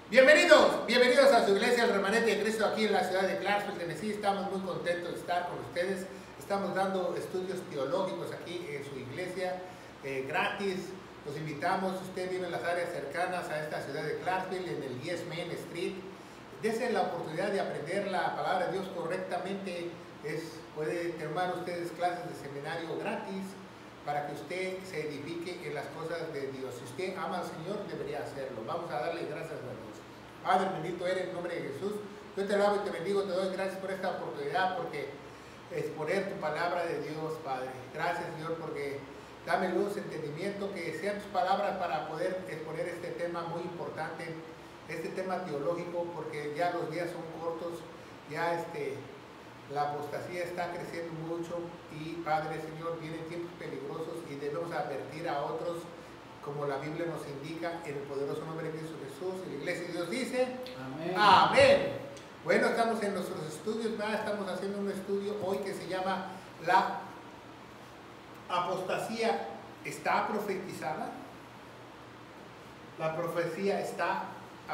Bienvenidos a su iglesia, el Remanente de Cristo, aquí en la ciudad de Clarksville, Tennessee. Estamos muy contentos de estar con ustedes. Estamos dando estudios teológicos aquí en su iglesia, gratis. Los invitamos, si usted vive en las áreas cercanas a esta ciudad de Clarksville, en el 10 Main Street, dese la oportunidad de aprender la palabra de Dios correctamente. Puede tomar ustedes clases de seminario gratis para que usted se edifique en las cosas de Dios. Si usted ama al Señor, debería hacerlo. Vamos a darle gracias a Dios. Padre, bendito eres en nombre de Jesús. Yo te alabo y te bendigo, te doy gracias por esta oportunidad, porque exponer tu palabra de Dios, Padre. Gracias, Señor, porque dame luz, entendimiento, que sean tus palabras para poder exponer este tema muy importante, este tema teológico, porque ya los días son cortos, ya la apostasía está creciendo mucho y, Padre, Señor, vienen tiempos peligrosos y debemos advertir a otros, como la Biblia nos indica, en el poderoso nombre de Cristo Jesús. Y la iglesia de Dios dice, amén. Amén. Bueno, estamos en nuestros estudios, ¿verdad? Estamos haciendo un estudio hoy que se llama la apostasía. ¿Está profetizada? La profecía está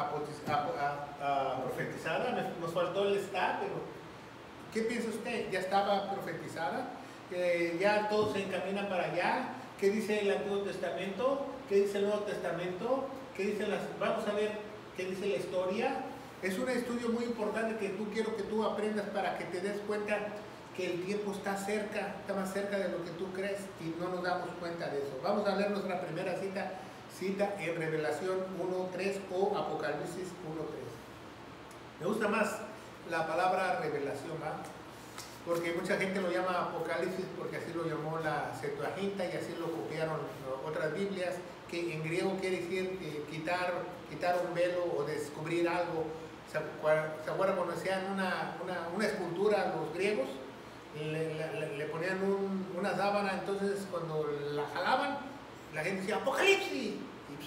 profetizada. Nos faltó el está, pero ¿qué piensa usted? ¿Ya estaba profetizada? ¿Ya todo se encamina para allá? ¿Qué dice el Antiguo Testamento? ¿Qué dice el Nuevo Testamento? Vamos a ver qué dice la historia. Es un estudio muy importante que quiero que tú aprendas para que te des cuenta que el tiempo está cerca, está más cerca de lo que tú crees y no nos damos cuenta de eso. Vamos a leer nuestra primera cita en Revelación 1.3 o Apocalipsis 1.3. Me gusta más la palabra revelación, ¿va? Porque mucha gente lo llama Apocalipsis porque así lo llamó la Septuaginta y así lo copiaron otras Biblias, que en griego quiere decir quitar un velo o descubrir algo. ¿Se acuerdan cuando hacían una escultura a los griegos? Le ponían una sábana, entonces cuando la jalaban, la gente decía Apocalipsis.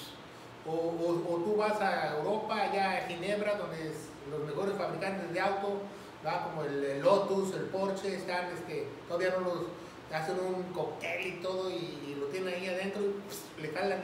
O tú vas a Europa, allá a Ginebra, donde los mejores fabricantes de auto, ¿va? Como el Lotus, el Porsche, están, todavía no los hacen un cóctel y todo y lo tienen ahí adentro y le jalan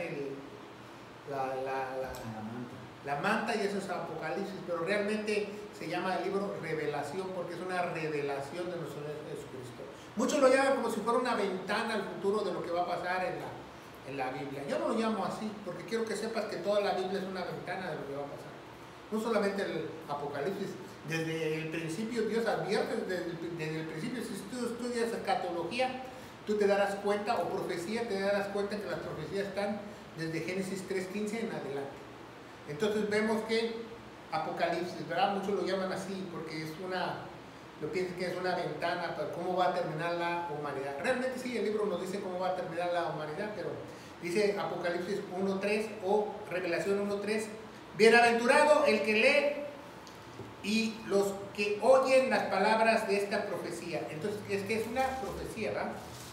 la manta y eso es Apocalipsis, pero realmente se llama el libro Revelación porque es una revelación de nuestro Señor Jesucristo. Muchos lo llaman como si fuera una ventana al futuro de lo que va a pasar en la Biblia. Yo no lo llamo así porque quiero que sepas que toda la Biblia es una ventana de lo que va a pasar. No solamente el Apocalipsis, desde el principio Dios advierte, desde el principio, si tú estudias escatología, tú te darás cuenta, o profecía, te darás cuenta que las profecías están desde Génesis 3.15 en adelante. Entonces vemos que Apocalipsis, ¿verdad? Muchos lo llaman así porque lo piensan que es una ventana para cómo va a terminar la humanidad. Realmente sí, el libro nos dice cómo va a terminar la humanidad, pero dice Apocalipsis 1.3 o Revelación 1.3, bienaventurado el que lee y los que oyen las palabras de esta profecía. Entonces, es que es una profecía, ¿verdad?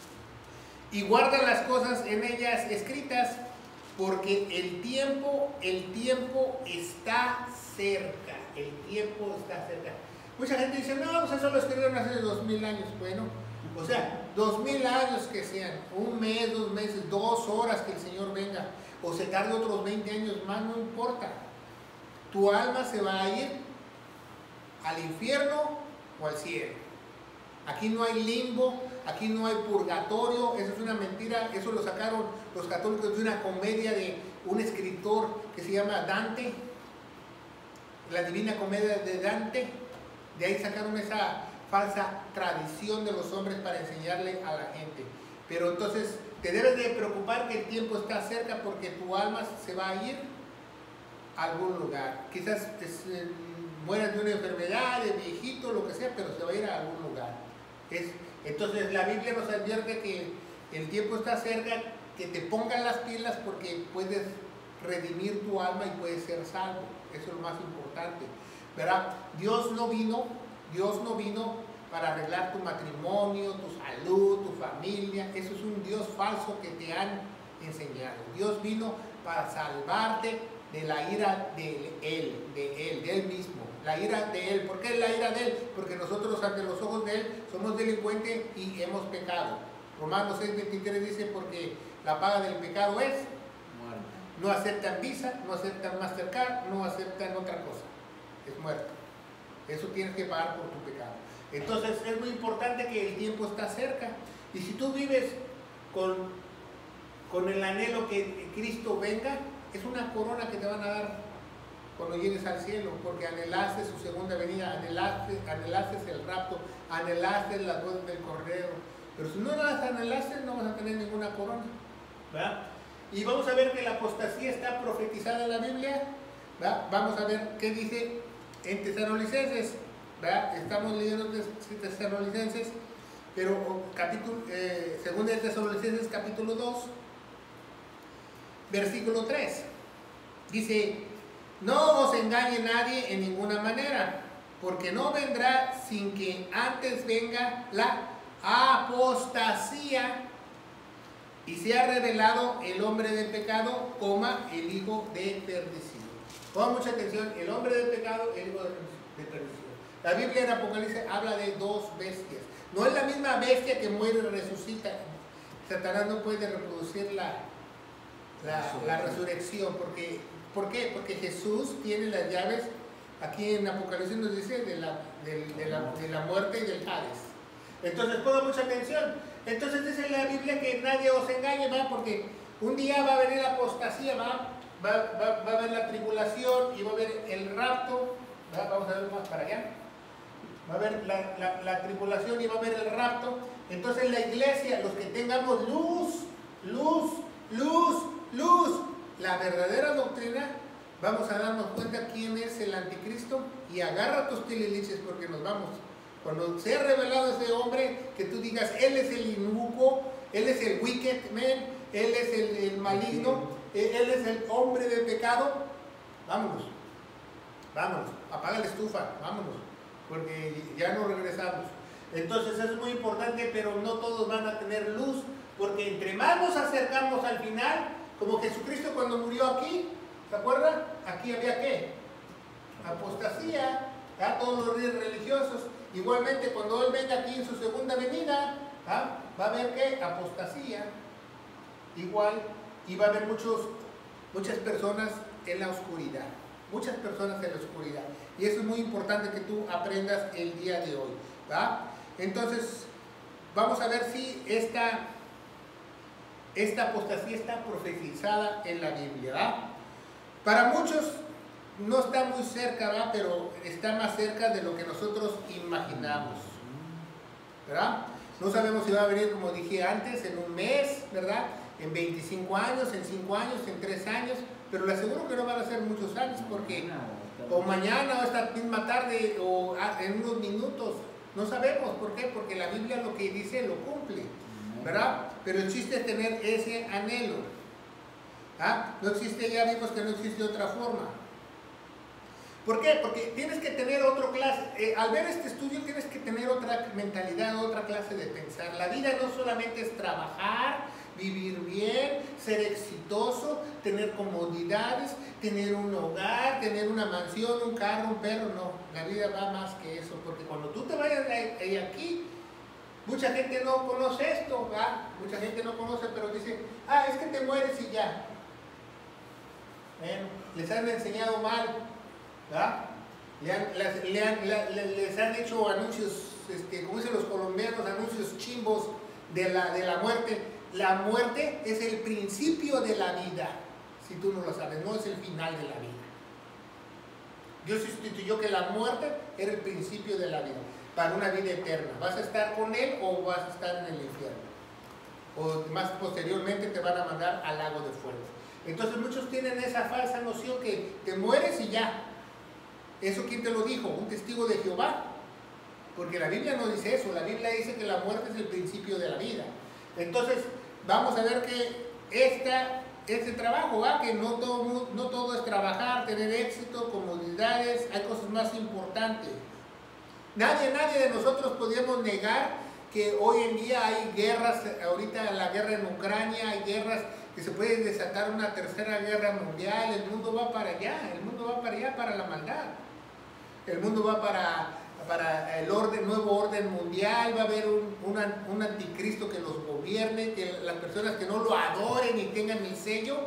Y guardan las cosas en ellas escritas, porque el tiempo está cerca. El tiempo está cerca. Mucha gente dice, no, pues eso lo escribieron hace 2000 años. Bueno, o sea, 2000 años que sean, un mes, 2 meses, 2 horas que el Señor venga, o se tarde otros 20 años más, no importa. Tu alma se va a ir al infierno o al cielo. Aquí no hay limbo, aquí no hay purgatorio, eso es una mentira, eso lo sacaron los católicos de una comedia de un escritor que se llama Dante, la Divina Comedia de Dante. De ahí sacaron esa falsa tradición de los hombres para enseñarle a la gente. Pero entonces te debes de preocupar que el tiempo está cerca porque tu alma se va a ir a algún lugar. Quizás mueras de una enfermedad, de viejito, lo que sea, pero se va a ir a algún lugar. Entonces la Biblia nos advierte que el tiempo está cerca, que te pongan las pilas porque puedes redimir tu alma y puedes ser salvo. Eso es lo más importante, ¿verdad? Dios no vino para arreglar tu matrimonio, tu salud, tu familia. Eso es un Dios falso que te han enseñado. Dios vino para salvarte de la ira de Él mismo. La ira de Él. ¿Por qué la ira de Él? Porque nosotros ante los ojos de Él somos delincuentes y hemos pecado. Romanos 6.23 dice, porque la paga del pecado es No aceptan Visa, no aceptan Mastercard, no aceptan otra cosa. Es muerto. Eso tienes que pagar por tu pecado. Entonces es muy importante que el tiempo está cerca. Y si tú vives con el anhelo que Cristo venga, es una corona que te van a dar cuando llegues al cielo, porque anhelaste su segunda venida, anhelaste el rapto, anhelaste las bodas del Cordero. Pero si no las anhelaste, no vas a tener ninguna corona, ¿verdad? Y vamos a ver que la apostasía está profetizada en la Biblia, ¿verdad? Vamos a ver qué dice en Tesalonicenses, ¿verdad? Estamos leyendo Tesalonicenses, pero segunda de Tesalonicenses capítulo 2, versículo 3. Dice: no os engañe nadie en ninguna manera, porque no vendrá sin que antes venga la apostasía y sea revelado el hombre de pecado, el hijo de perdición. Pongan mucha atención: el hombre de pecado, el hijo de perdición. La Biblia en Apocalipsis habla de dos bestias. No es la misma bestia que muere y resucita. Satanás no puede reproducir la resurrección. ¿Por qué? Porque Jesús tiene las llaves. Aquí en Apocalipsis nos dice de la muerte y del Hades. Entonces pongan mucha atención. Entonces dice la Biblia que nadie os engañe, ¿va? Porque un día va a venir la apostasía, va a haber la tribulación y va a haber el rapto, ¿va? Vamos a ver más para allá. Va a haber la tribulación y va a haber el rapto. Entonces la iglesia, los que tengamos luz, la verdadera doctrina, vamos a darnos cuenta quién es el anticristo, y agarra tus tililiches porque nos vamos. Cuando sea revelado ese hombre, que tú digas, él es el inicuo, él es el wicked man, él es el maligno, él es el hombre de pecado, vámonos, apaga la estufa, vámonos, porque ya no regresamos. Entonces es muy importante, pero no todos van a tener luz, porque entre más nos acercamos al final, como Jesucristo cuando murió aquí, ¿se acuerdan? Aquí había ¿qué? Apostasía, ¿ya? Todos los líderes religiosos. Igualmente cuando Él venga aquí en su segunda venida, ¿ah? Va a haber ¿qué? Apostasía. Igual, y va a haber muchas personas en la oscuridad. Muchas personas en la oscuridad. Y eso es muy importante que tú aprendas el día de hoy, ¿va? Entonces, vamos a ver si esta apostasía está profetizada en la Biblia, ¿verdad? Para muchos no está muy cerca, ¿verdad? Pero está más cerca de lo que nosotros imaginamos, ¿verdad? No sabemos si va a venir, como dije antes, en un mes, ¿verdad? En 25 años, en 5 años, en 3 años, pero le aseguro que no van a ser muchos años, porque o mañana o esta misma tarde o en unos minutos, no sabemos. ¿Por qué? Porque la Biblia lo que dice lo cumple, ¿verdad? Pero el chiste es tener ese anhelo, ¿ah? No existe, ya vimos que no existe otra forma. ¿Por qué? Porque tienes que tener otra clase, al ver este estudio tienes que tener otra mentalidad, otra clase de pensar. La vida no solamente es trabajar, vivir bien, ser exitoso, tener comodidades, tener un hogar, tener una mansión, un carro, un perro. No, la vida va más que eso, porque cuando tú te vayas de aquí, mucha gente no conoce esto, ¿verdad? Mucha gente no conoce, pero dice, es que te mueres y ya. Bueno, les han enseñado mal, ¿verdad? Les han hecho anuncios, como dicen los colombianos, anuncios chimbos de la muerte. La muerte es el principio de la vida, si tú no lo sabes, no es el final de la vida. Dios instituyó que la muerte era el principio de la vida, para una vida eterna. ¿Vas a estar con Él o vas a estar en el infierno? O más posteriormente te van a mandar al lago de fuego. Entonces muchos tienen esa falsa noción que te mueres y ya. ¿Eso quién te lo dijo? ¿Un testigo de Jehová? Porque la Biblia no dice eso. La Biblia dice que la muerte es el principio de la vida. Entonces vamos a ver que este trabajo, ¿va? Que no todo es trabajar, tener éxito, comodidades. Hay cosas más importantes. Nadie de nosotros podemos negar que hoy en día hay guerras. Ahorita la guerra en Ucrania, hay guerras que se puede desatar una tercera guerra mundial. El mundo va para allá, para la maldad. El mundo va para el nuevo orden mundial. Va a haber un anticristo que los gobierne, que las personas que no lo adoren y tengan el sello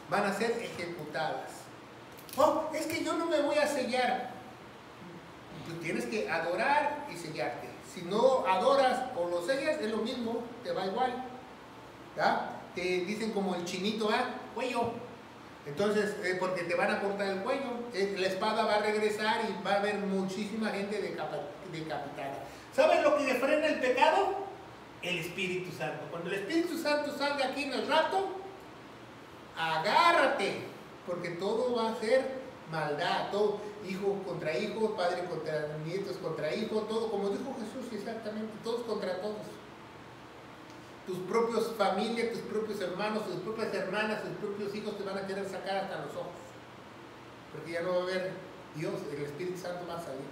van a ser ejecutadas. Oh, es que yo no me voy a sellar. Tú tienes que adorar y sellarte. Si no adoras o lo sellas, es lo mismo, te va igual. ¿Ya? Te dicen como el chinito, cuello. Entonces, porque te van a cortar el cuello, la espada va a regresar y va a haber muchísima gente decapitada. ¿Sabes lo que frena el pecado? El Espíritu Santo. Cuando el Espíritu Santo salga aquí en el rato, agárrate, porque todo va a ser maldad, todo hijo contra hijo, padre contra nietos contra hijos, todo como dijo Jesús exactamente, todos contra todos. Tus propios familias, tus propios hermanos, tus propias hermanas, tus propios hijos te van a querer sacar hasta los ojos, porque ya no va a haber Dios, el Espíritu Santo va a salir.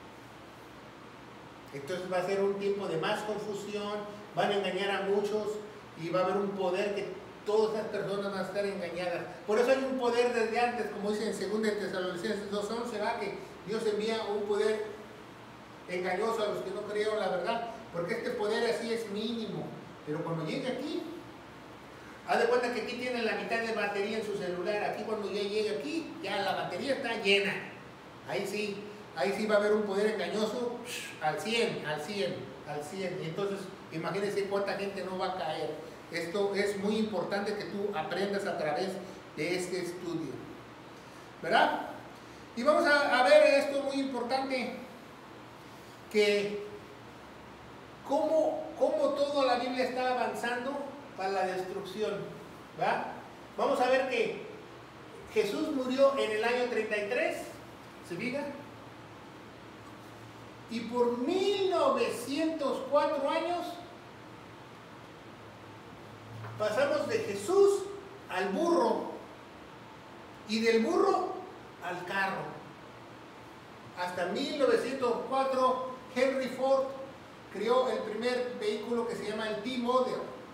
Entonces va a ser un tiempo de más confusión, van a engañar a muchos y va a haber un poder que todas esas personas van a estar engañadas. Por eso hay un poder desde antes, como dice en 2 Tesalonicenses 2:11, ¿va? Que Dios envía un poder engañoso a los que no creyeron la verdad, porque este poder así es mínimo. Pero cuando llegue aquí, haz de cuenta que aquí tienen la mitad de batería en su celular. Aquí cuando ya llegue aquí, ya la batería está llena. Ahí sí va a haber un poder engañoso al 100. Y entonces, imagínense cuánta gente no va a caer. Esto es muy importante que tú aprendas a través de este estudio, ¿verdad? Y vamos a ver esto muy importante, que cómo toda la Biblia está avanzando para la destrucción, ¿verdad? Vamos a ver que Jesús murió en el año 33, ¿se fija? Y por 1904 años pasamos de Jesús al burro y del burro al carro. Hasta 1904 Henry Ford creó el primer vehículo que se llama el T-Model.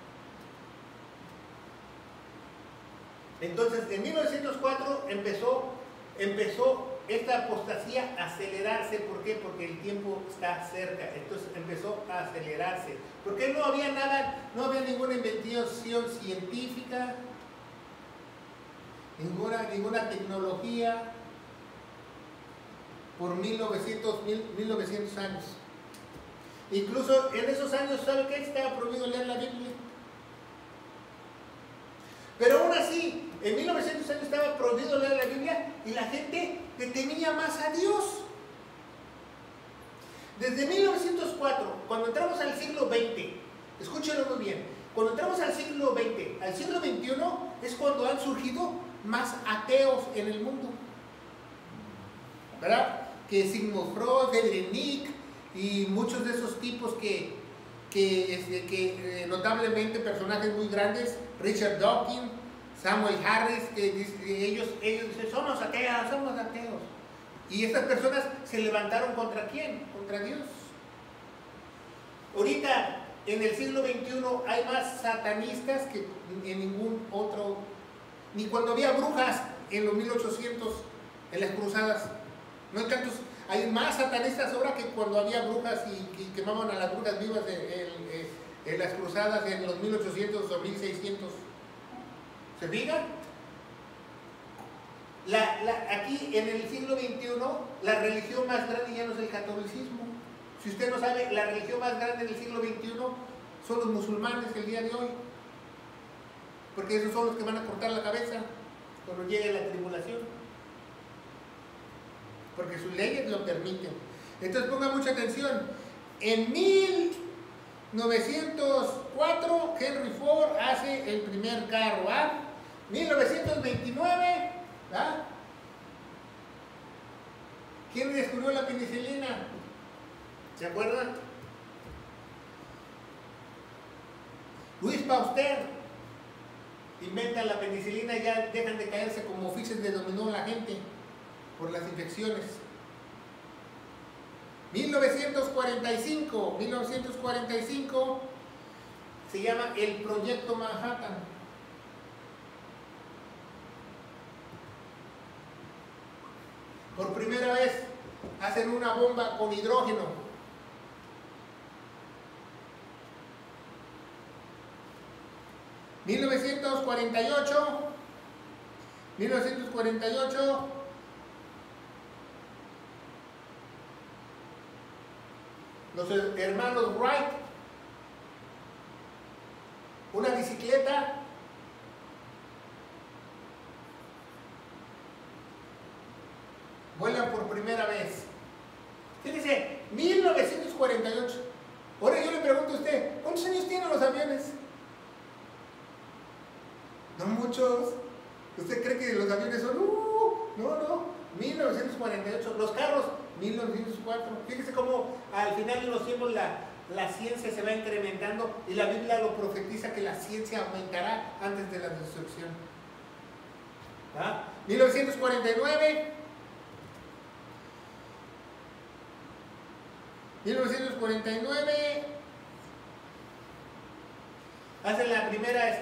Entonces en 1904 empezó esta apostasía a acelerarse. ¿Por qué? Porque el tiempo está cerca. Entonces empezó a acelerarse. Porque no había nada, no había ninguna investigación científica, ninguna tecnología por 1900 años. Incluso en esos años, ¿sabe qué? Estaba prohibido leer la Biblia. Pero aún así, en 1900 años estaba prohibido leer la Biblia y la gente le temía más a Dios. Desde 1904, cuando entramos al siglo XX, escúchenlo muy bien, cuando entramos al siglo XX, al siglo XXI es cuando han surgido más ateos en el mundo, ¿verdad? Que Sigmund Freud, Friedrich Nietzsche y muchos de esos tipos que notablemente personajes muy grandes, Richard Dawkins, Samuel Harris, que ellos dicen, somos ateos. Y estas personas se levantaron ¿contra quién? Contra Dios. Ahorita, en el siglo XXI, hay más satanistas que en ningún otro, ni cuando había brujas en los 1800, en las cruzadas. No hay tantos, hay más satanistas ahora que cuando había brujas y quemaban a las brujas vivas en las cruzadas en los 1800 o 1600. ¿Se fijan? Aquí en el siglo XXI, la religión más grande ya no es el catolicismo. Si usted no sabe, la religión más grande del siglo XXI son los musulmanes el día de hoy. Porque esos son los que van a cortar la cabeza cuando llegue la tribulación. Porque sus leyes lo permiten. Entonces ponga mucha atención. En 1904 Henry Ford hace el primer carro, 1929, ¿quién descubrió la penicilina? ¿Se acuerdan? Louis Pasteur inventa la penicilina y ya dejan de caerse como fichas de dominó la gente por las infecciones. 1945 se llama el Proyecto Manhattan. Por primera vez hacen una bomba con hidrógeno. 1948 1948, los hermanos Wright, una bicicleta. Vuelan por primera vez. Fíjese, 1948. Ahora yo le pregunto a usted, ¿cuántos años tienen los aviones? No muchos. ¿Usted cree que los aviones son? No, 1948. Los carros, 1904. Fíjese cómo al final de los tiempos la ciencia se va incrementando y la Biblia lo profetiza que la ciencia aumentará antes de la destrucción. 1949. 1949 hace la primera,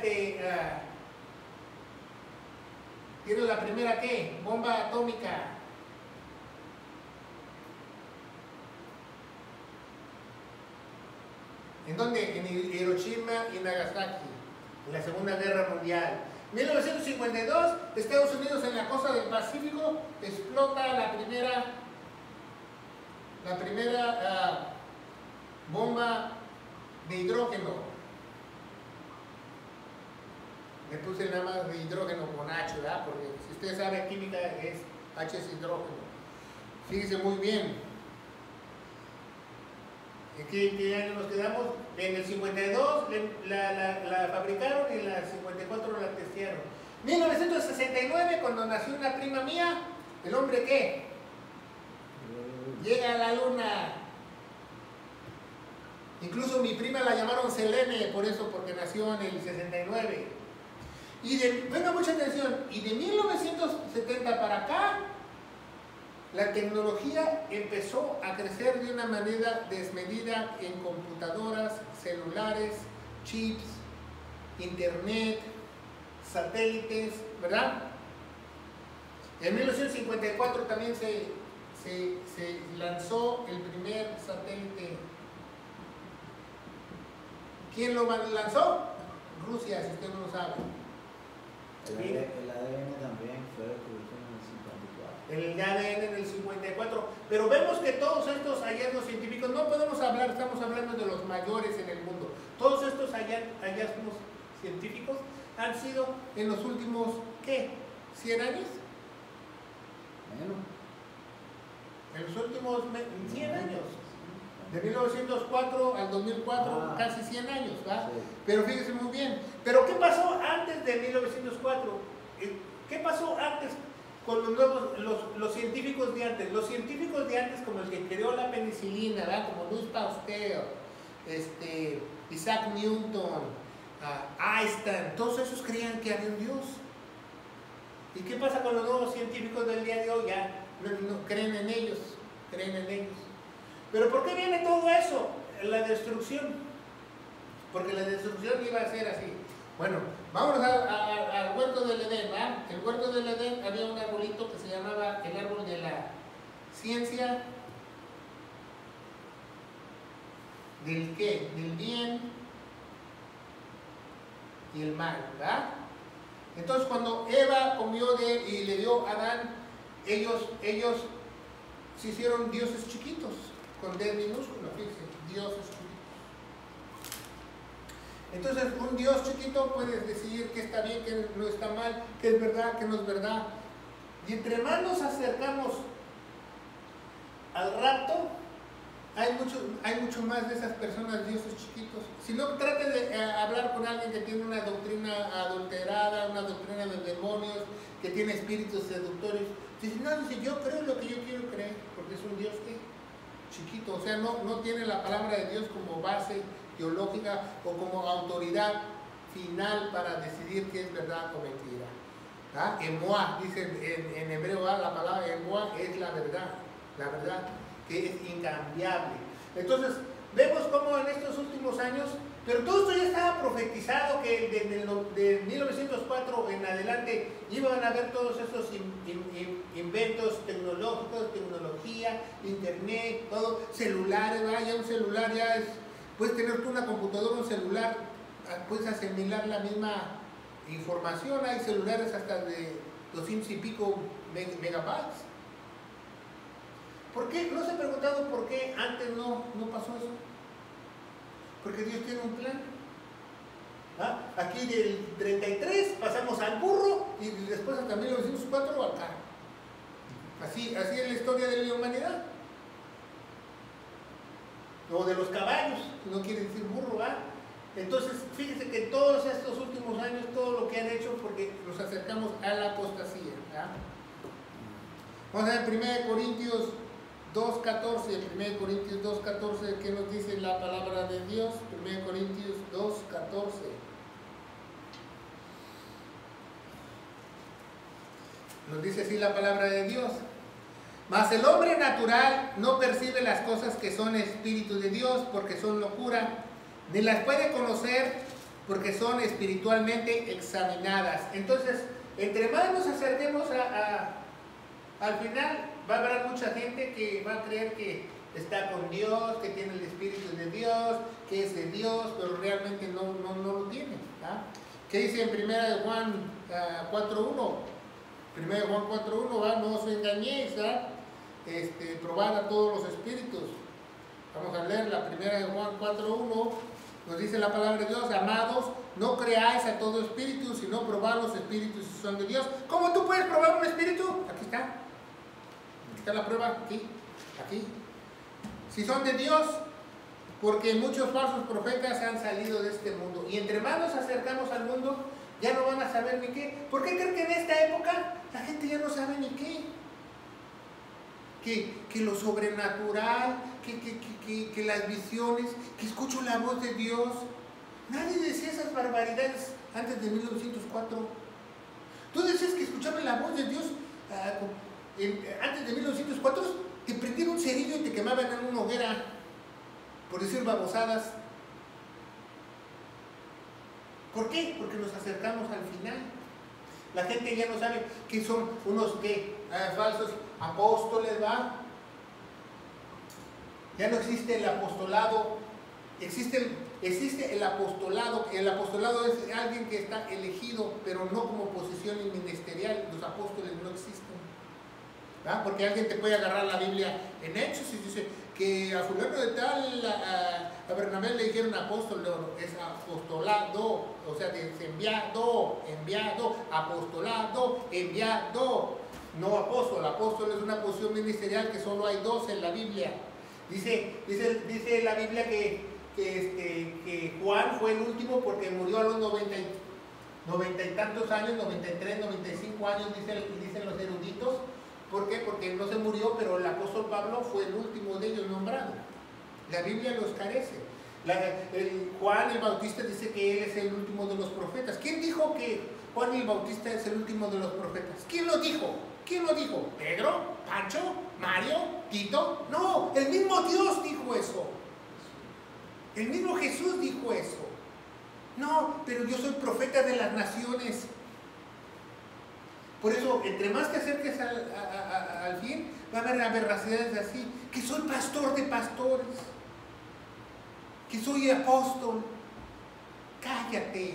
tiene la primera, ¿qué? Bomba atómica. ¿En dónde? En Hiroshima y Nagasaki, en la Segunda Guerra Mundial. 1952, Estados Unidos en la costa del Pacífico explota la primera bomba de hidrógeno. Le puse nada más de hidrógeno con H, ¿verdad? Porque si usted sabe química, H es hidrógeno. Fíjese muy bien. ¿En qué año nos quedamos? En el 52 la fabricaron y en el 54 la testearon. 1969, cuando nació una prima mía, ¿el hombre qué? Llega a la luna. Incluso mi prima la llamaron Selene, por eso, porque nació en el 69. Venga mucha atención, y de 1970 para acá, la tecnología empezó a crecer de una manera desmedida en computadoras, celulares, chips, internet, satélites, ¿verdad? En 1954 también se lanzó el primer satélite. ¿Quién lo lanzó? Rusia, si usted no lo sabe. El ADN también fue descubierto en el 54. El ADN en el 54. Pero vemos que todos estos hallazgos científicos, no podemos hablar, estamos hablando de los mayores en el mundo. Todos estos hallazgos científicos han sido en los últimos, ¿qué? ¿100 años? Menos. En los últimos 100 años. De 1904 al 2004, casi 100 años, ¿verdad? Sí. Pero fíjese muy bien. Pero ¿qué pasó antes de 1904? ¿Qué pasó antes con los científicos de antes? Los científicos de antes, como el que creó la penicilina, ¿verdad? Como Louis Pasteur, Isaac Newton, Einstein, todos esos creían que había un Dios. ¿Y qué pasa con los nuevos científicos del día de hoy? Ya no creen en ellos, Pero ¿por qué viene todo eso? La destrucción. Porque la destrucción iba a ser así. Bueno, vámonos al huerto del Edén, ¿verdad? El huerto del Edén había un arbolito que se llamaba el árbol de la ciencia. ¿Del qué? Del bien y el mal, ¿verdad? Entonces cuando Eva comió de él y le dio a Adán, ellos se hicieron dioses chiquitos, con D minúscula, fíjense, dioses chiquitos. Entonces un Dios chiquito puede decidir que está bien, que no está mal, que es verdad, que no es verdad. Y entre más nos acercamos al rapto, hay mucho más de esas personas dioses chiquitos. Si no, trate de hablar con alguien que tiene una doctrina adulterada, una doctrina de demonios, que tiene espíritus seductores. Dice, yo creo lo que yo quiero creer, porque es un Dios que chiquito, o sea, no tiene la palabra de Dios como base teológica o como autoridad final para decidir qué es verdad o mentira. Emoa, dice en hebreo, la palabra emoa es la verdad que es incambiable. Entonces, vemos cómo en estos últimos años, pero todo esto ya estaba profetizado, que de 1904 en adelante iban a haber todos esos inventos tecnológicos, tecnología, internet, todo, celulares, ¿verdad? Ya un celular ya es, puedes tener tú una computadora, un celular, puedes asimilar la misma información. Hay celulares hasta de 200 y pico megabytes. ¿Por qué? ¿No se ha preguntado por qué antes no pasó eso? Porque Dios tiene un plan. ¿Ah? Aquí del 33 pasamos al burro y después hasta 1904 al carro. Así es la historia de la humanidad. O de los caballos, no quiere decir burro, ¿verdad? Entonces, fíjense que todos estos últimos años, todo lo que han hecho, porque nos acercamos a la apostasía, ¿verdad? Vamos a ver 1 Corintios 2.14, 1 Corintios 2.14, ¿qué nos dice la palabra de Dios? 1 Corintios 2.14. Nos dice así la palabra de Dios. Mas el hombre natural no percibe las cosas que son espíritu de Dios porque son locura, ni las puede conocer porque son espiritualmente examinadas. Entonces, entre más nos acerquemos al final, va a haber mucha gente que va a creer que está con Dios, que tiene el espíritu de Dios, que es de Dios, pero realmente no lo tiene. ¿Ah? ¿Qué dice en 1 Juan 4.1? 1 Juan 4.1, no os engañéis, probad a todos los espíritus. Vamos a leer la 1 Juan 4.1, nos dice la palabra de Dios: amados, no creáis a todo espíritu, sino probad los espíritus si son de Dios. ¿Cómo tú puedes probar un espíritu? Aquí está la prueba, aquí. Si son de Dios, porque muchos falsos profetas han salido de este mundo. Y entre más nos acercamos al mundo, ya no van a saber ni qué. ¿Por qué creen que en esta época la gente ya no sabe ni qué? Que lo sobrenatural, que las visiones, que escucho la voz de Dios. Nadie decía esas barbaridades antes de 1904. Tú decías que escuchabas la voz de Dios antes de 1904, te prendían un cerillo y te quemaban en una hoguera por decir babosadas. ¿Por qué? Porque nos acercamos al final. La gente ya no sabe que son unos falsos apóstoles, ¿va? Ya no existe el apostolado. Existe el apostolado. El apostolado es alguien que está elegido, pero no como posición ministerial. Los apóstoles no existen, ¿va? Porque alguien te puede agarrar la Biblia en Hechos y dice que a fulano de tal, a Bernabé le dijeron apóstol. No, es apostolado, o sea, es enviado, apostolado, enviado, no apóstol. Apóstol es una posición ministerial que solo hay dos en la Biblia. Dice la Biblia que Juan fue el último porque murió a los 90 y tantos años, 93, 95 años, dicen los eruditos. ¿Por qué? Porque no se murió, pero el apóstol Pablo fue el último de ellos nombrado. La Biblia los carece. Juan el Bautista dice que él es el último de los profetas. ¿Quién dijo que Juan el Bautista es el último de los profetas? ¿Quién lo dijo? ¿Quién lo dijo? ¿Pedro? ¿Pancho? ¿Mario? ¿Tito? No, el mismo Dios dijo eso. El mismo Jesús dijo eso. No, pero yo soy profeta de las naciones. Por eso, entre más te acerques al fin, va a haber aberraciones así. Que soy pastor de pastores. Que soy apóstol. Cállate.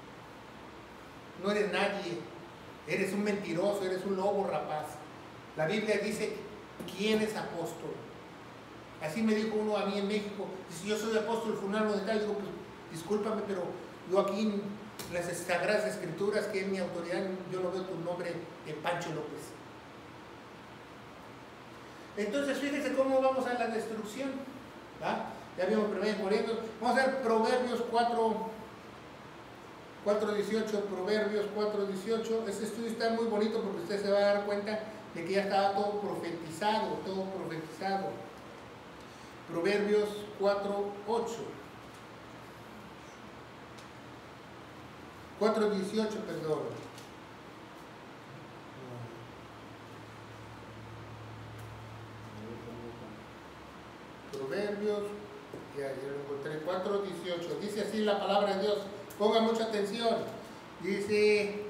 No eres nadie. Eres un mentiroso, eres un lobo rapaz. La Biblia dice, ¿quién es apóstol? Así me dijo uno a mí en México. Dice, yo soy apóstol fulano de tal. Digo, pues, discúlpame, pero yo aquí en las Sagradas Escrituras, que es mi autoridad, yo no veo tu nombre de Pancho López. Entonces, fíjense cómo vamos a la destrucción. ¿Va? Ya vimos 1 Corintios. Vamos a ver Proverbios 4.18, Proverbios 4.18. Este estudio está muy bonito porque usted se va a dar cuenta de que ya estaba todo profetizado, Proverbios 4.8. 4.18, perdón. Proverbios, ya lo encontré, 4.18. Dice así la palabra de Dios. Ponga mucha atención. Dice,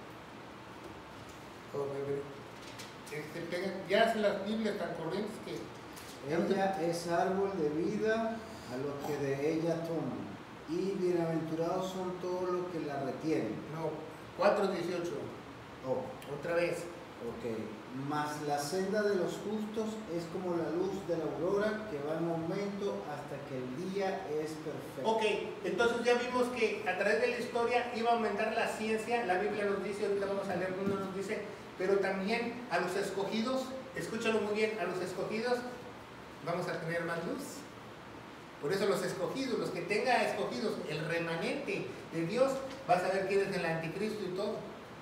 ya hacen las Biblias tan corrientes que... Ella es árbol de vida a los que de ella toman, y bienaventurados son todos los que la retienen. No, 4.18. Oh, Otra vez. ok. Mas la senda de los justos es como la luz de la aurora que va en aumento hasta que el día es perfecto. Ok, entonces ya vimos que a través de la historia iba a aumentar la ciencia. La Biblia nos dice, ahorita vamos a leer uno, nos dice, pero también a los escogidos, escúchalo muy bien, a los escogidos vamos a tener más luz. Por eso los escogidos, los que tenga escogidos, el remanente de Dios, vas a ver quién es el anticristo y todo.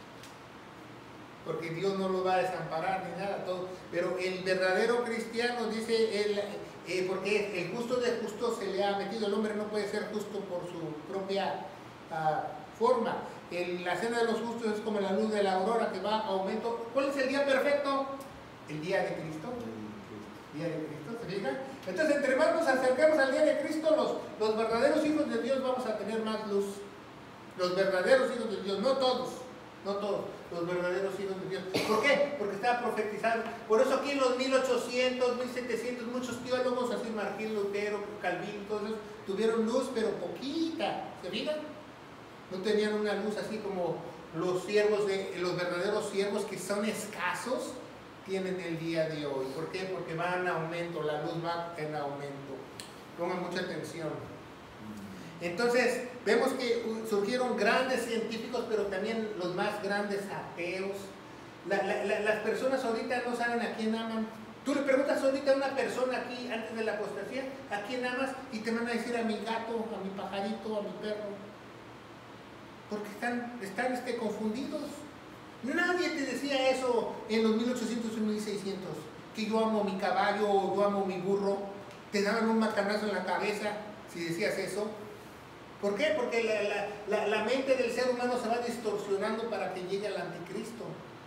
Porque Dios no lo va a desamparar ni nada, todo. Pero el verdadero cristiano dice, porque el justo de justo se le ha metido. El hombre no puede ser justo por su propia forma. La senda de los justos es como la luz de la aurora que va a aumento. ¿Cuál es el día perfecto? El día de Cristo. Día de Cristo, ¿se fijan? Entonces, entre más nos acercamos al día de Cristo, los verdaderos hijos de Dios vamos a tener más luz. Los verdaderos hijos de Dios, no todos, los verdaderos hijos de Dios. ¿Por qué? Porque estaba profetizado. Por eso aquí en los 1800, 1700, muchos teólogos, así Martín Lutero, Calvino, todos esos, tuvieron luz, pero poquita. ¿Se fijan? No tenían una luz así como los siervos, los verdaderos siervos que son escasos, tienen el día de hoy. ¿Por qué? Porque va en aumento, la luz va en aumento. Pongan mucha atención. Entonces, vemos que surgieron grandes científicos, pero también los más grandes ateos. Las personas ahorita no saben a quién aman. Tú le preguntas ahorita a una persona aquí, antes de la apostasía, ¿a quién amas? Y te van a decir a mi gato, a mi pajarito, a mi perro. Porque están confundidos. Nadie te decía eso en los 1800 y 1600, que yo amo mi caballo o yo amo mi burro. Te daban un macanazo en la cabeza si decías eso. ¿Por qué? Porque la mente del ser humano se va distorsionando para que llegue al anticristo.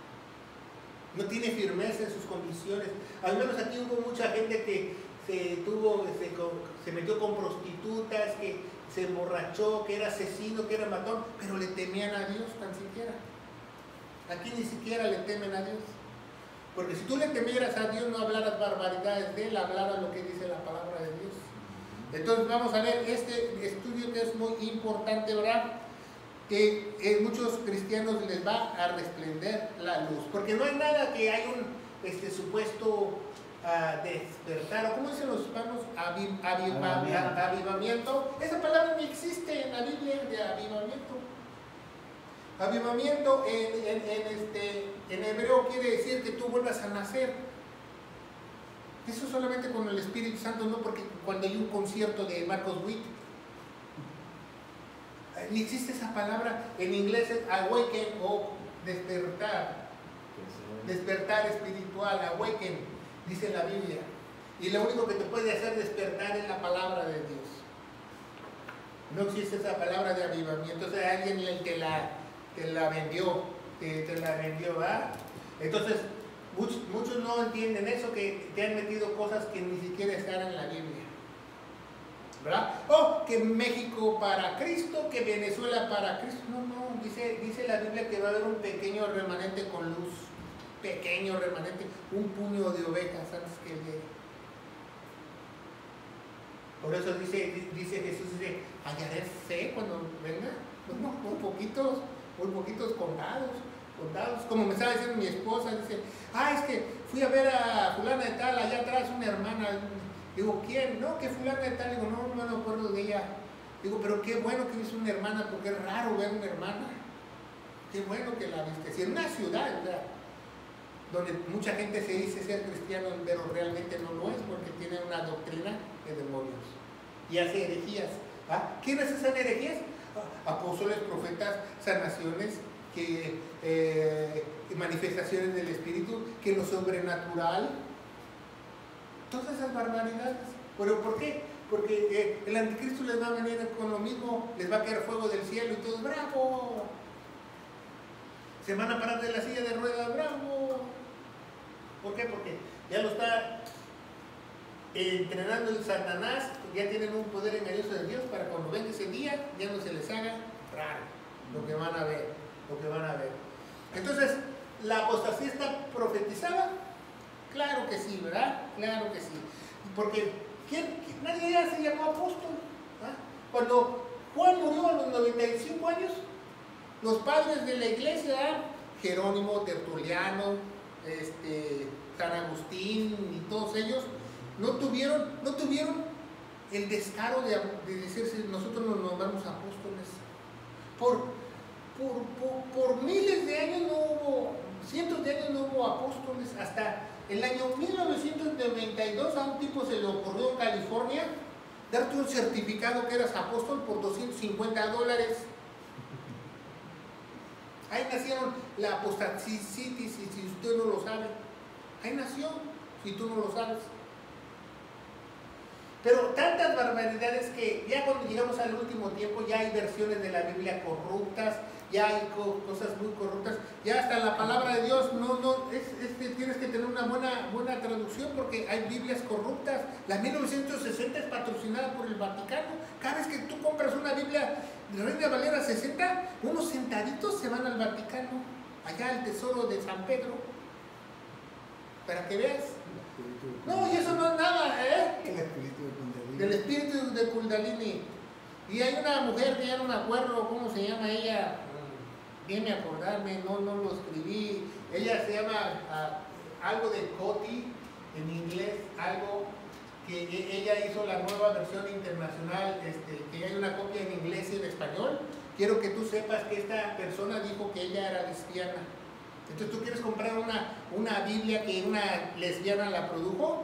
No tiene firmeza en sus convicciones. Al menos aquí hubo mucha gente que se metió con prostitutas, que se emborrachó, que era asesino, que era matón, pero le temían a Dios tan siquiera. Aquí ni siquiera le temen a Dios. Porque si tú le temieras a Dios, no hablaras barbaridades de él, hablaras lo que dice la palabra de Dios. Entonces vamos a ver este estudio que es muy importante, ¿verdad? Que muchos cristianos les va a resplender la luz. Porque no hay nada que hay un supuesto despertar, o como dicen los hispanos, avivamiento. Esa palabra ni existe en la Biblia de avivamiento. Avivamiento en hebreo quiere decir que tú vuelvas a nacer. Eso solamente con el Espíritu Santo, no porque cuando hay un concierto de Marcos Witt. Ni existe esa palabra. En inglés es awaken o despertar. Despertar espiritual, awaken, dice la Biblia. Y lo único que te puede hacer despertar es la palabra de Dios. No existe esa palabra de avivamiento. O sea, alguien te la vendió, ¿verdad? Entonces, muchos no entienden eso, que te han metido cosas que ni siquiera están en la Biblia, ¿verdad? Que México para Cristo, que Venezuela para Cristo. No, dice la Biblia que va a haber un pequeño remanente con luz, pequeño remanente, un puño de ovejas antes que llegue. Por eso dice Jesús, hallaré fe cuando venga. No, muy poquitos contados. Como me estaba diciendo mi esposa, dice, es que fui a ver a fulana de tal, allá atrás una hermana. Digo, ¿quién? No, que fulana de tal. Digo, no me acuerdo de ella. Digo, pero qué bueno que es una hermana, porque es raro ver una hermana. Qué bueno que la viste. Si en una ciudad, ¿verdad?, donde mucha gente se dice ser cristiano, pero realmente no lo es, porque tiene una doctrina de demonios y hace herejías. ¿Quiénes hacen herejías? Apóstoles, profetas, sanaciones, manifestaciones del Espíritu, que lo sobrenatural, todas esas barbaridades. ¿Pero por qué? Porque el anticristo les va a venir con lo mismo, les va a caer fuego del cielo y todos, ¡bravo! Se van a parar de la silla de ruedas, ¡bravo! ¿Por qué? Porque ya lo está entrenando el Satanás, ya tienen un poder engañoso de Dios para cuando venga ese día, ya no se les haga raro lo que van a ver. Entonces, ¿la apostasía está profetizada? Claro que sí, ¿verdad? Claro que sí. Porque nadie ya se llamó apóstol. Cuando Juan murió a los 95 años, los padres de la iglesia Jerónimo, Tertuliano, San Agustín y todos ellos no tuvieron el descaro de decirse nosotros nos nombramos apóstoles. Por miles de años no hubo, cientos de años no hubo apóstoles. Hasta el año 1992 a un tipo se le ocurrió en California darte un certificado que eras apóstol por $250. Ahí nacieron la apostasitis, si usted no lo sabe. Ahí nació, si tú no lo sabes. Pero tantas barbaridades que ya cuando llegamos al último tiempo ya hay versiones de la Biblia corruptas, ya hay cosas muy corruptas, ya hasta la palabra de Dios tienes que tener una buena traducción porque hay Biblias corruptas. La 1960 es patrocinada por el Vaticano. Cada vez que tú compras una Biblia de Reina Valera 60, unos centaditos se van al Vaticano, allá al tesoro de San Pedro, para que veas. No, y eso no es nada, del espíritu de Kundalini. Y hay una mujer que ya no me acuerdo cómo se llama ella, déjeme acordarme, no lo escribí. Ella se llama algo de Coti en inglés, algo que ella hizo la nueva versión internacional, que hay una copia en inglés y en español. Quiero que tú sepas que esta persona dijo que ella era lesbiana. Entonces tú quieres comprar una Biblia que una lesbiana la produjo.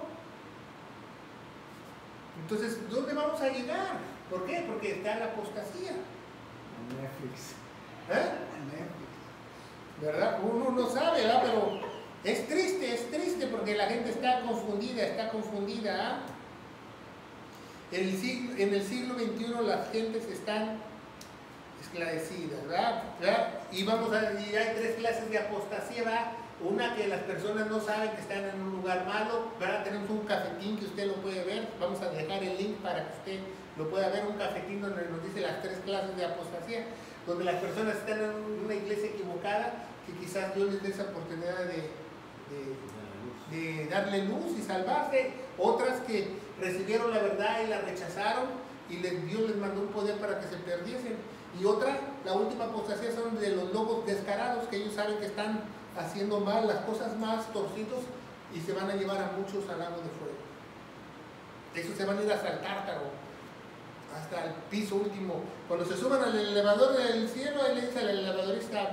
Entonces, ¿dónde vamos a llegar? ¿Por qué? Porque está la apostasía. Netflix. Netflix. ¿Verdad? Uno no sabe, ¿verdad? Pero es triste porque la gente está confundida. En el siglo XXI las gentes están esclarecidas, ¿verdad? Y hay 3 clases de apostasía, ¿verdad? Una que las personas no saben que están en un lugar malo, ¿verdad? Tenemos un cafetín que usted lo puede ver, vamos a dejar el link para que usted lo pueda ver, un cafetín donde nos dice las 3 clases de apostasía, donde las personas están en una iglesia equivocada, que quizás Dios les dé esa oportunidad de darle luz y salvarse, otras que recibieron la verdad y la rechazaron y Dios les mandó un poder para que se perdiesen, y otra, la última apostasía son de los lobos descarados, que ellos saben que están haciendo mal las cosas más torcidos y se van a llevar a muchos al lago de fuego. Esos se van a ir hasta el Tártaro, hasta el piso último. Cuando se suban al elevador del cielo, ahí le dice al elevadorista,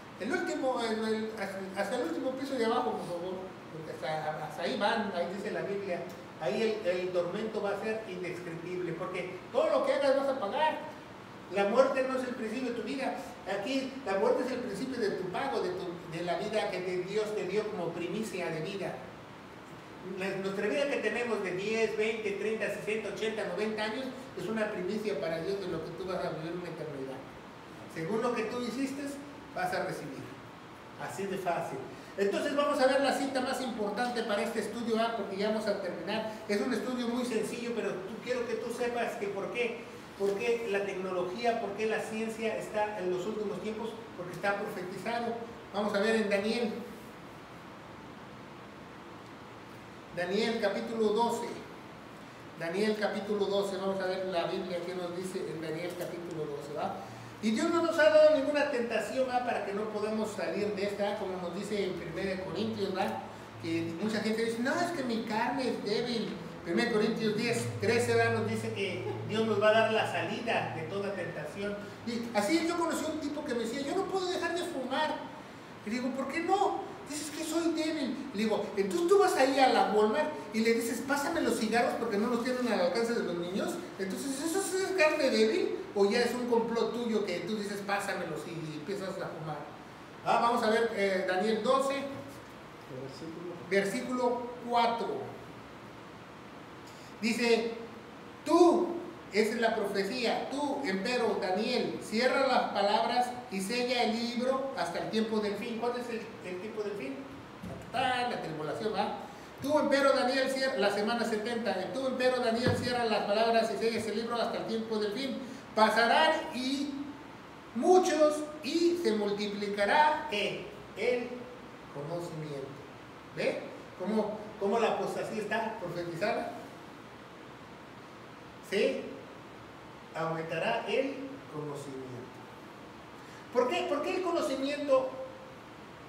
hasta el último piso de abajo, por favor, porque hasta ahí van, ahí dice la Biblia. Ahí el tormento va a ser indescriptible, porque todo lo que hagas vas a pagar. La muerte no es el principio de tu vida. Aquí la muerte es el principio de tu pago, de la vida que Dios te dio como primicia de vida. Nuestra vida que tenemos de 10, 20, 30, 60, 80, 90 años es una primicia para Dios de lo que tú vas a vivir una eternidad. Según lo que tú hiciste, vas a recibir. Así de fácil. Entonces vamos a ver la cita más importante para este estudio, porque ya vamos a terminar. Es un estudio muy sencillo, pero quiero que tú sepas que por qué la tecnología, por qué la ciencia está en los últimos tiempos, porque está profetizado. Vamos a ver en Daniel capítulo 12. Daniel capítulo 12, vamos a ver la Biblia que nos dice en Daniel capítulo 12, ¿va? Y Dios no nos ha dado ninguna tentación, ¿va? Para que no podamos salir de esta, como nos dice en 1 Corintios, ¿va? Que mucha gente dice, no, es que mi carne es débil. 1 Corintios 10, 13, ¿va? Nos dice que Dios nos va a dar la salida de toda tentación. Y así yo conocí a un tipo que me decía, yo no puedo dejar de fumar. Y digo, ¿por qué no? Dices que soy débil. Le digo, entonces tú vas ahí a la Walmart y le dices, pásame los cigarros porque no los tienen al alcance de los niños. Entonces, ¿eso es carne débil? ¿O ya es un complot tuyo que tú dices, pásamelos y empiezas a fumar? Vamos a ver Daniel 12, versículo 4. Dice, tú, esa es la profecía, tú, empero, Daniel, cierra las palabras y sella el libro hasta el tiempo del fin. ¿Cuál es el tiempo del fin? La tribulación, ¿va? Tú, empero, Daniel, cierra la semana 70. Tú, empero, Daniel, cierra las palabras y sella ese libro hasta el tiempo del fin. Pasarán y muchos y se multiplicará el conocimiento. ¿Ve? ¿Cómo la apostasía está profetizada? Se aumentará el conocimiento. ¿Por qué? Porque el conocimiento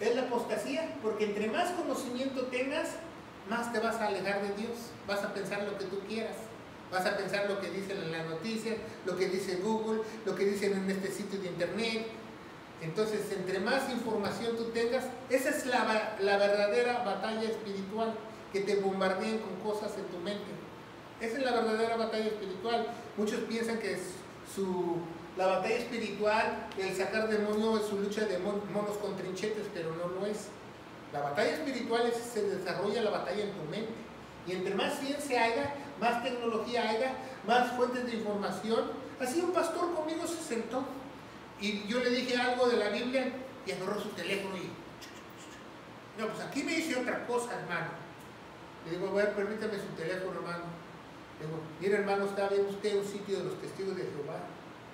es la apostasía, porque entre más conocimiento tengas, más te vas a alejar de Dios. Vas a pensar lo que tú quieras. Vas a pensar lo que dicen en las noticias, lo que dice Google, lo que dicen en este sitio de internet. Entonces, entre más información tú tengas, esa es la verdadera batalla espiritual, que te bombardeen con cosas en tu mente. Esa es la verdadera batalla espiritual. Muchos piensan que la batalla espiritual, el sacar demonios, es su lucha de monos con trinchetes, pero no lo es. La batalla espiritual se desarrolla la batalla en tu mente. Y entre más ciencia haya, más tecnología haya, más fuentes de información. Así un pastor conmigo se sentó y yo le dije algo de la Biblia y agarró su teléfono y... No, pues aquí me dice otra cosa, hermano. Le digo, a ver, permítame su teléfono, hermano. Le digo, mira, hermano, está viendo usted un sitio de los testigos de Jehová.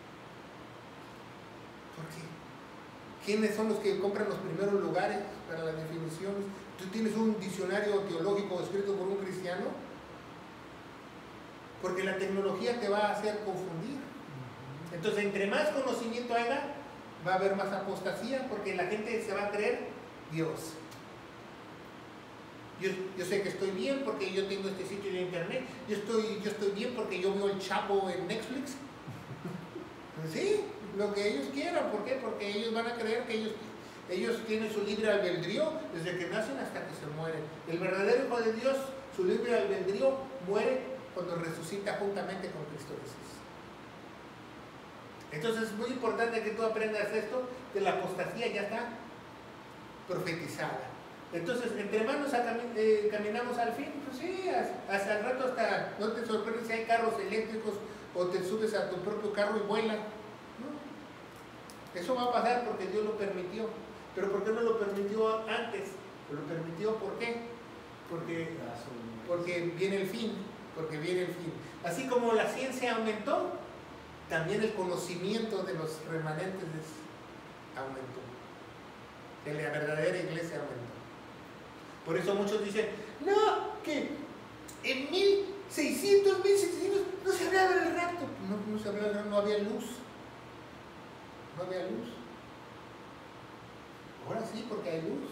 ¿Por qué? ¿Quiénes son los que compran los primeros lugares para las definiciones? ¿Tú tienes un diccionario teológico escrito por un cristiano? Porque la tecnología te va a hacer confundir. Entonces, entre más conocimiento haya, va a haber más apostasía, porque la gente se va a creer Dios. Yo sé que estoy bien porque yo tengo este sitio de internet. Yo estoy bien porque yo veo el Chapo en Netflix. Sí, lo que ellos quieran. ¿Por qué? Porque ellos van a creer que ellos tienen su libre albedrío desde que nacen hasta que se mueren. El verdadero Hijo de Dios, su libre albedrío muere cuando resucita juntamente con Cristo Jesús. Entonces es muy importante que tú aprendas esto, que la apostasía ya está profetizada. Entonces, entre manos caminamos al fin, pues sí, hasta el rato, hasta no te sorprendes si hay carros eléctricos o te subes a tu propio carro y vuela. No. Eso va a pasar porque Dios lo permitió. Pero ¿por qué no lo permitió antes? Lo permitió, ¿por qué? Porque viene el fin, Así como la ciencia aumentó, también el conocimiento de los remanentes aumentó. De la verdadera iglesia aumentó. Por eso muchos dicen, no, que en 1600, 1700 no se hablaba del rapto. No se hablaba, no había luz. No había luz. Ahora sí, porque hay luz.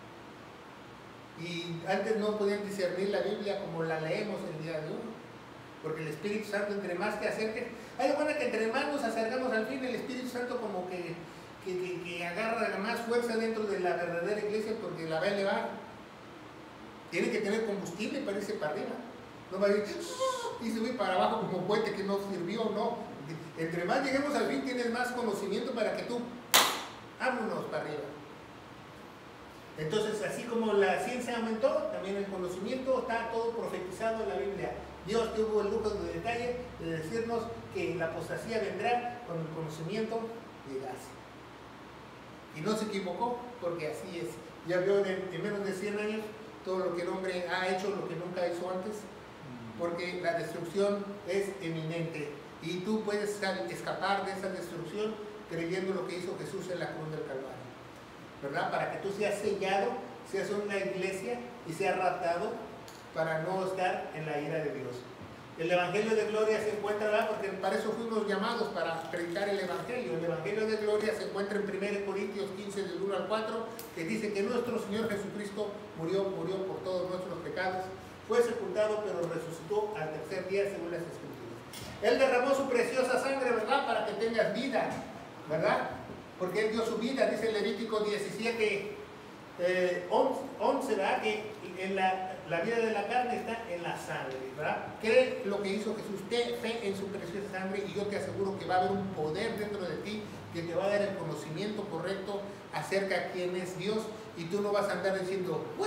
Y antes no podían discernir la Biblia como la leemos el día de hoy. Porque el Espíritu Santo, entre más te acerques, hay de cuenta que entre más nos acercamos al fin, el Espíritu Santo como que agarra más fuerza dentro de la verdadera iglesia porque la va a elevar. Tiene que tener combustible para irse para arriba. No va a ir y subir para abajo como puente que no sirvió, no. Entre más lleguemos al fin, tienes más conocimiento para que tú, vámonos para arriba. Entonces, así como la ciencia aumentó, también el conocimiento está todo profetizado en la Biblia. Dios tuvo el lujo de detalle de decirnos que la apostasía vendrá cuando el conocimiento llegase. Y no se equivocó, porque así es. Ya vio en menos de 100 años todo lo que el hombre ha hecho, lo que nunca hizo antes, porque la destrucción es eminente. Y tú puedes escapar de esa destrucción creyendo lo que hizo Jesús en la cruz del Calvario, ¿verdad? Para que tú seas sellado, seas una iglesia y seas raptado para no estar en la ira de Dios. El Evangelio de Gloria se encuentra, ¿verdad? Porque para eso fuimos llamados, para predicar el Evangelio. El Evangelio de Gloria se encuentra en 1 Corintios 15, del 1 al 4, que dice que nuestro Señor Jesucristo murió por todos nuestros pecados, fue sepultado, pero resucitó al tercer día según las Escrituras. Él derramó su preciosa sangre, ¿verdad? Para que tengas vida, ¿verdad? Porque Él dio su vida, dice Levítico 17, 11, ¿verdad? Que en la vida de la carne está en la sangre, ¿verdad? ¿Qué es lo que hizo Jesús? Ten fe en su preciosa sangre y yo te aseguro que va a haber un poder dentro de ti que te va a dar el conocimiento correcto acerca de quién es Dios y tú no vas a andar diciendo, what?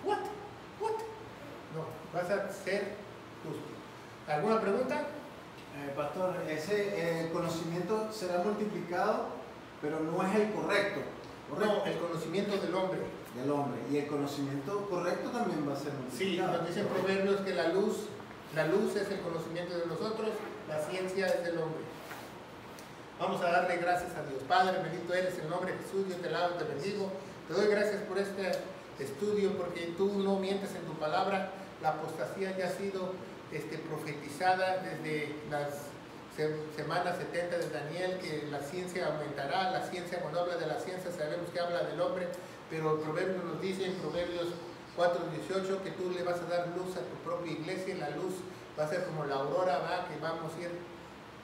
No, vas a ser justo. ¿Alguna pregunta? Pastor, ese conocimiento será multiplicado, pero no es el correcto. No, el conocimiento del hombre. Y el conocimiento correcto también va a ser multiplicado. Sí, nos dicen Proverbios que la luz es el conocimiento de nosotros, la ciencia es del hombre. Vamos a darle gracias a Dios. Padre, bendito eres en el nombre de Jesús, yo te alabo, te bendigo. Te doy gracias por este estudio, porque tú no mientes en tu palabra. La apostasía ya ha sido profetizada desde las semana 70 de Daniel, que la ciencia aumentará. La ciencia, cuando habla de la ciencia, sabemos que habla del hombre, Pero el Proverbio nos dice en Proverbios 4:18 que tú le vas a dar luz a tu propia iglesia y la luz va a ser como la aurora, va, que vamos a ir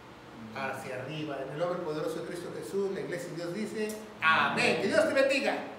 hacia arriba. En el nombre poderoso de Cristo Jesús, la iglesia de Dios dice, amén. Que Dios te bendiga.